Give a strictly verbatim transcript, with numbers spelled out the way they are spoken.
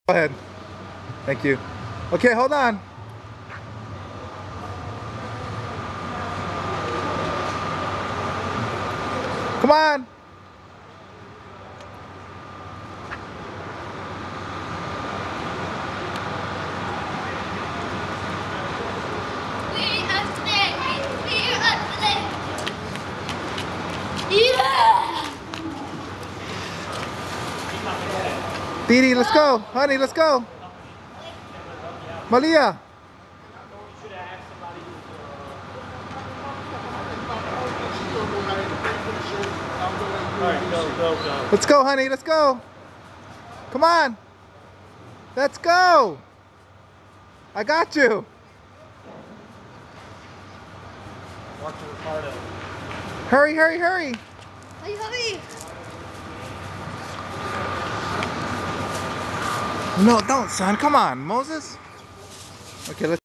Go ahead. Thank you. Okay, hold on. Come on. Yeah! Didi, let's go. Honey, let's go. Malia. Alright, go, go, go. Let's go, honey. Let's go. Come on. Let's go. I got you. Watch Ricardo. Hurry, hurry, hurry. Hurry, hurry. No, don't, son. Come on, Moses. Okay, let's.